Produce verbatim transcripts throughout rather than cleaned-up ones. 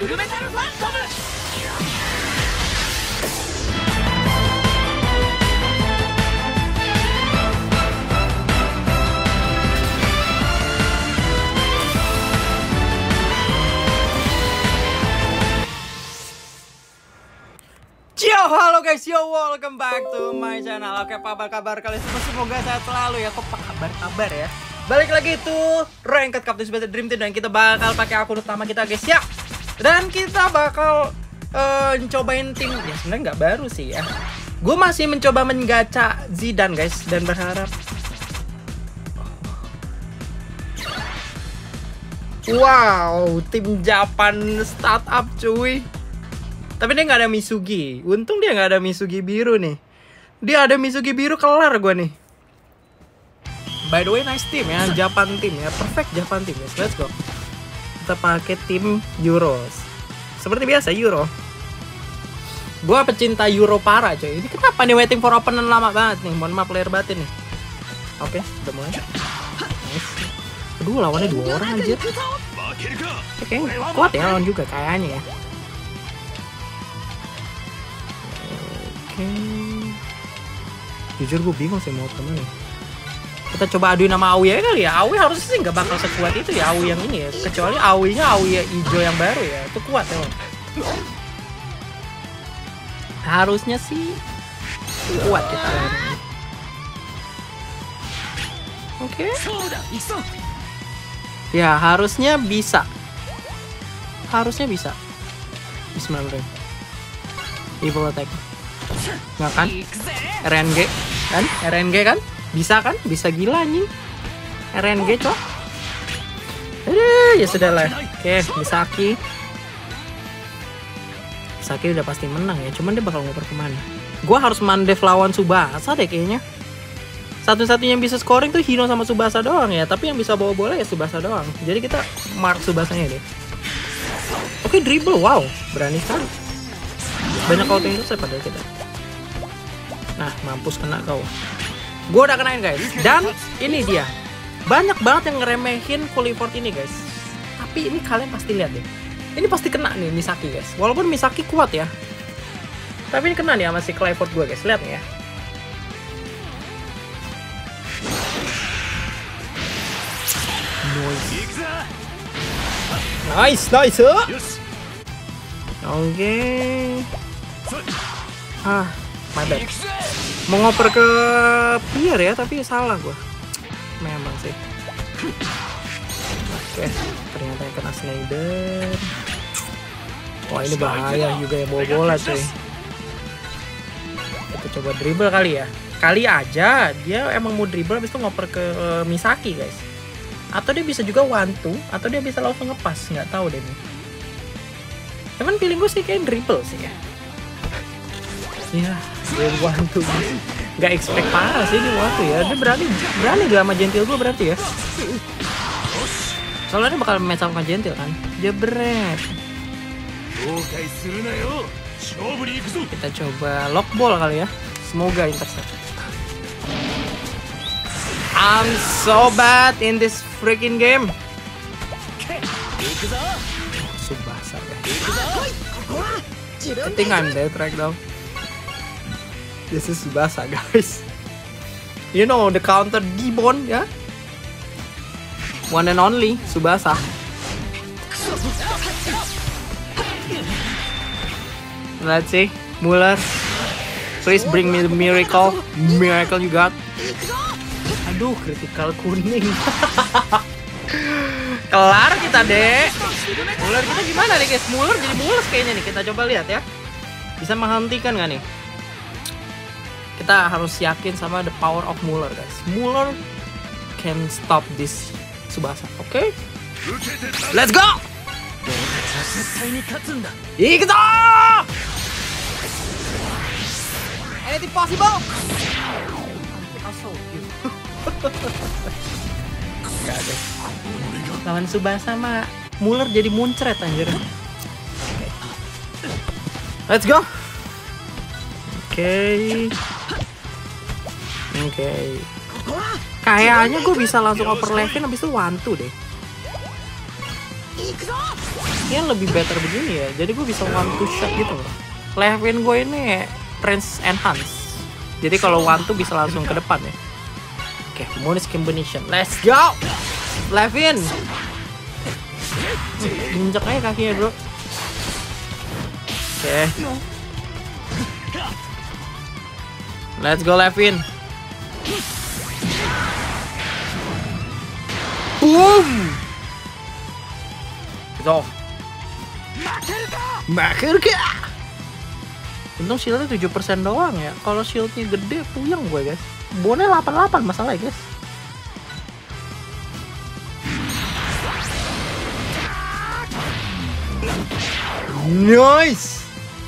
Yo, halo guys, yo, welcome back to my channel. Oke, apa kabar kalian semua? Semoga sehat selalu ya. Kok kabar-kabar ya? Balik lagi tuh Ranked Captain Tsubasa Dream Team, dan kita bakal pakai akun utama kita guys ya. Dan kita bakal uh, cobain tim ya, sebenarnya nggak baru sih ya. Gue masih mencoba menggacha Zidane guys, dan berharap wow, tim Japan startup cuy. Tapi dia nggak ada Misugi. Untung dia nggak ada Misugi biru nih. Dia ada Misugi biru, kelar gue nih. By the way, nice team ya, Japan team ya, perfect Japan team guys. Let's go. Kita pakai tim Euros. Seperti biasa Euro. Gue pecinta Euro parah coy. Ini kenapa nih waiting for opponent lama banget nih? Mohon maaf player batin nih. Oke, udah mulai. Nice. Aduh, lawannya dua orang aja. Oke, kuat ya lawan juga kayaknya ya. Oke, jujur gue bingung sih mau kemana. Kita coba aduin sama Aoi aja kali ya. Aoi harusnya sih nggak bakal sekuat itu ya, Aoi yang ini ya. Kecuali Aoi-nya Aoi hijau yang baru ya, itu kuat ya. Harusnya sih kuat kita. Oke. Ya harusnya bisa. Harusnya bisa. Bismillah. Evil attack. Nggak kan? R N G kan? R N G kan? Bisa kan? Bisa gila nih R N G cok. Aduh, ya sudah lah. Oke, Misaki. Misaki udah pasti menang ya. Cuman dia bakal ngoper kemana? Gua harus mandef lawan Tsubasa deh kayaknya. Satu-satunya yang bisa scoring tuh Hino sama Tsubasa doang ya. Tapi yang bisa bawa bola ya Tsubasa doang. Jadi kita mark Tsubasanya deh. Oke, dribble. Wow, berani sekali. Banyak auto intercept padahal kita. Nah, mampus kena kau. Gue udah kenain guys. Dan ini dia. Banyak banget yang ngeremehin Clifford ini guys. Tapi ini kalian pasti lihat deh. Ini pasti kena nih Misaki guys. Walaupun Misaki kuat ya. Tapi ini kena nih sama si Clifford gue guys. Lihat nih ya. Nice, nice. Oke. Okay. Ah, my bad. Mau ngoper ke pier ya, tapi salah gua. Memang sih. Oke, ternyata yang kena Snyder. Wah, ini bahaya juga ya bawa bola cuy. Kita coba dribble kali ya. Kali aja dia emang mau dribble habis itu ngoper ke uh, Misaki guys. Atau dia bisa juga one two, atau dia bisa langsung ngepas, nggak tahu deh nih. Cuman feeling gue sih kayak dribble sih ya. Ya, dia one two. Gak expect parah sih dia waktu ya. Dia berani, berani gak sama Gentil gue berarti ya. Soalnya dia bakal match sama Gentil kan. Dia beret. Kita coba lock ball kali ya. Semoga intercept. I'm so bad in this freaking game. Tsubasa guys. I think I'm dead right now. This is Tsubasa guys. You know the counter Gibbon ya. One and only Tsubasa. Let's see, Muller. Please bring me the miracle. Miracle you got. Aduh, critical kuning. Kelar kita deh. Muller kita gimana nih guys? Muller jadi mulus kayaknya nih. Kita coba lihat ya. Bisa menghentikan gak nih? Kita harus yakin sama the power of Muller guys. Muller can stop this Tsubasa. Oke? Okay? Let's go! Ikuto! Anything possible? Gak ada. Lawan Tsubasa mah Muller jadi muncret anjir. Okay. Let's go. Oke. Okay. Oke. Okay. Kayaknya gue bisa langsung over levin habis itu one two deh. Izaki-nya lebih better begini ya. Jadi gue bisa one two shot gitu loh. Levin gue ini range enhance. Jadi kalau one two bisa langsung ke depan ya. Oke, okay, bonus combination. Let's go. Levin. Injek aja kakinya, bro. Oke. Okay. Let's go, Levin. Boom. Go. Maker kah? Untung shieldnya tujuh persen doang ya. Kalau shieldnya gede puyeng gue guys. Bonnya delapan puluh delapan masalah guys. Nice.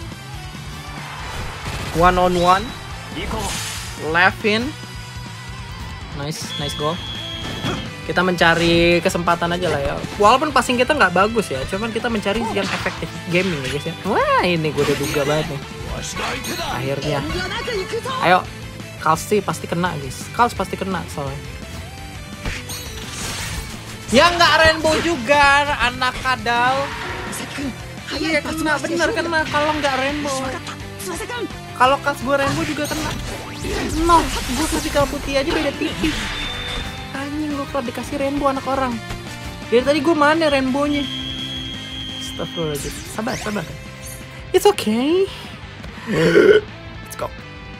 One on one. Levin. Nice, nice goal. Kita mencari kesempatan aja lah ya. Walaupun passing kita nggak bagus ya, cuman kita mencari yang efektif gaming ya guys ya. Wah ini gue udah duga banget nih. Akhirnya. Ayo, Kals pasti kena guys. Kals pasti kena soalnya. Ya nggak rainbow juga, anak kadal. Iya kena, bener kena. Kalau nggak rainbow. Kalau Kals gue rainbow juga kena. No, gue vertikal putih aja beda tipis. Anjing gue kalau dikasih rainbow anak orang. Dari tadi gue mana rainbownya? Astagfirullahaladzim. Sabar, sabar. It's okay. Let's go.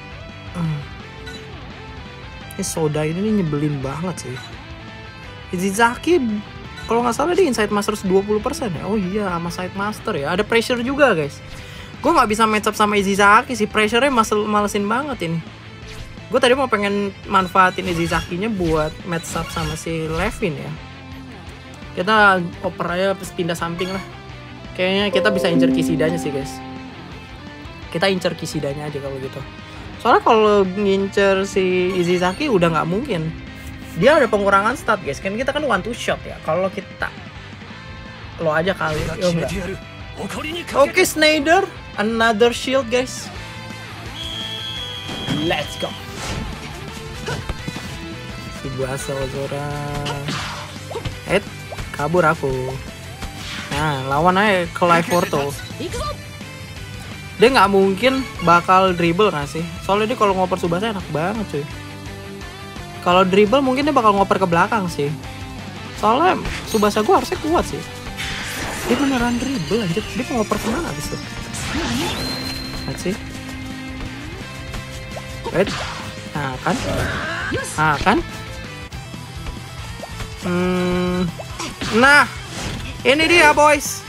Ini soda ini nyebelin banget sih. Izaki kalau nggak salah dia Inside Master dua puluh persen ya. Oh iya sama Side Master ya. Ada pressure juga guys. Gue nggak bisa match up sama Izaki sih. Pressure-nya malesin banget ini. Gue tadi mau pengen manfaatin Izaki-nya buat match up sama si Levin ya. Kita oper aja pindah samping lah. Kayaknya kita bisa incer Kisidanya sih guys. Kita incer Kisidanya aja kalau gitu. Soalnya kalau ngincer si Izaki udah nggak mungkin. Dia ada pengurangan stat guys. Kan kita kan one two shot ya. Kalau kita lo aja kali. Oh, enggak. Oke okay, Snyder, another shield guys. Let's go. Si Buasa Ozora. Eh, kabur aku. Nah, lawan aja Clive Porto. Dia nggak mungkin bakal dribble nggak sih? Soalnya dia kalau ngoper Tsubasa enak banget cuy. Kalau dribble mungkin dia bakal ngoper ke belakang sih. Soalnya Tsubasa gue harusnya kuat sih. Dia beneran dribble anjir. Dia mau ngoper kemana abis itu? Lihat sih. Wait. Nah kan? Nah kan? Hmm. Nah, ini dia boys.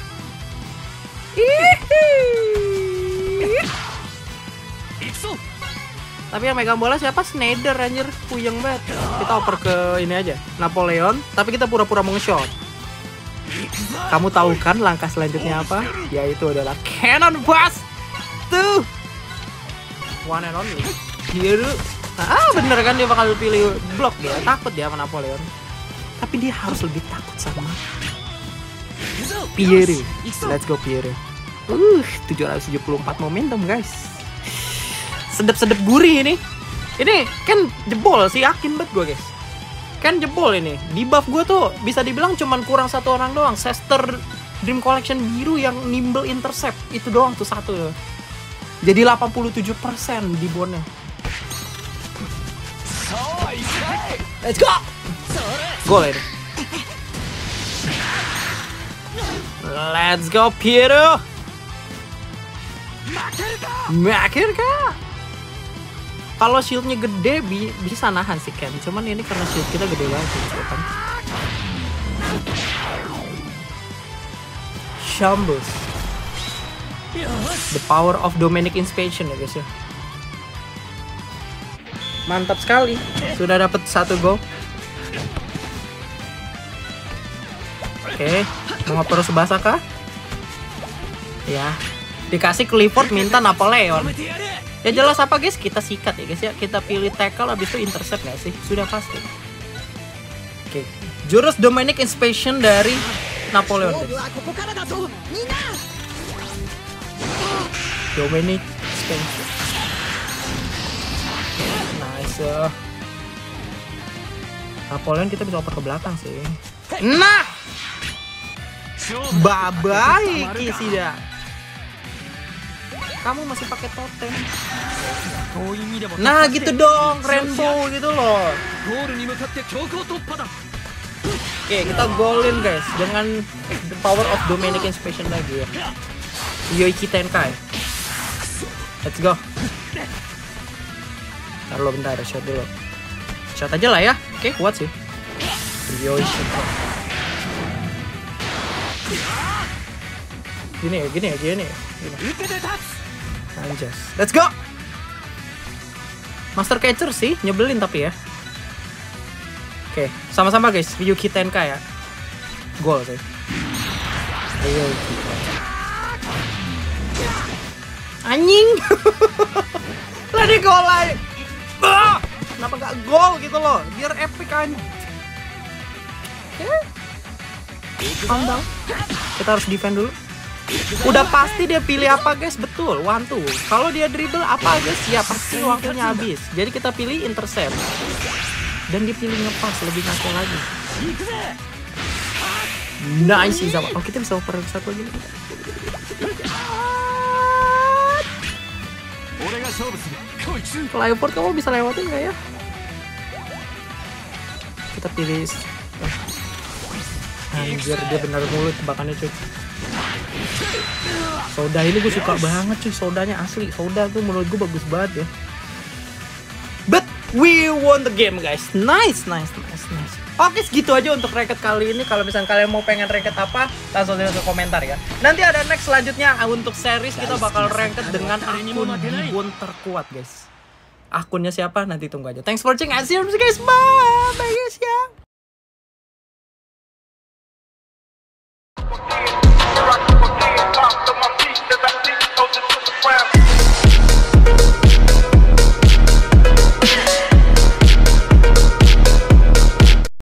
Tapi yang megang bola siapa? Snyder anjir, puyeng banget. Kita oper ke ini aja, Napoleon. Tapi kita pura-pura mau nge-shot. Kamu tahu kan langkah selanjutnya apa? Yaitu adalah Cannon Blast. Tuh. One and only. Here. Ah bener kan dia bakal pilih blok dia. Takut dia sama Napoleon. Tapi dia harus lebih takut sama Pierre. Let's go Pierre. Uh, tujuh ratus tujuh puluh empat momentum guys. Sedep-sedep gurih ini. Ini kan jebol sih, yakin banget gue guys. Kan jebol ini. Di buff gue tuh bisa dibilang cuman kurang satu orang doang. Sester Dream Collection biru yang nimble intercept. Itu doang tuh satu. Jadi delapan puluh tujuh persen di bonnya. Let's go. Gol ini. Let's go Piero. Makin kah? Kalau shieldnya gede bi bisa nahan sih Ken. Cuman ini karena shield kita gede banget gitu kan. Shambus. The power of Dominic Inspection ya guys ya. Mantap sekali. Sudah dapat satu gol. Oke, mau ngoper Tsubasa kah? Ya, dikasih Clifford minta Napoleon. Ya jelas apa guys, kita sikat ya guys ya. Kita pilih tackle abis itu intercept gak sih? Sudah pasti. Oke, jurus Dominic Inspection dari Napoleon guys. Dominic Inspection. Nice. Napoleon kita bisa oper ke belakang sih. Nah, Bye-bye Kishida. Kamu masih pakai totem. Nah gitu dong, rainbow gitu loh. Oke, kita golin guys dengan the power of Dominic Inspiration lagi ya. Yoichi Tenkai. Let's go. Ntar lo bentar, shot dulu. Shot aja lah ya. Oke, kuat sih. Yoichi. Gini ya, gini ya, gini ya. Gini. Anjas. Let's go. Master Catcher sih, nyebelin tapi ya. Oke, sama-sama guys, Ryuki Tenkai ya. Gol sih. Ayo. Anjing. Lah dia gol aja. Ah! Kenapa gak gol gitu loh? Biar epic anjing. Calm down. Kita harus defend dulu. Udah pasti dia pilih apa guys? Betul, one two. Kalau dia dribble apa guys? Ya pasti waktunya habis. Jadi kita pilih intercept. Dan dia pilih ngepas, lebih ngaco lagi. Nice sih sama. Oh kita bisa oper satu lagi. Flyport kamu bisa lewatin nggak ya? Kita pilih. Anjir dia benar mulut tebakannya cuy. Soda ini gue suka banget cuy, sodanya asli. Soda tuh menurut gue bagus banget ya. But we won the game guys. Nice, nice, nice, nice. Oke segitu aja untuk ranked kali ini. Kalau misalnya kalian mau pengen ranked apa, langsung tulis ke komentar ya. Nanti ada next selanjutnya untuk series kita bakal ranked dengan akun Gibbon terkuat guys. Akunnya siapa nanti tunggu aja. Thanks for watching and see you guys. Bye.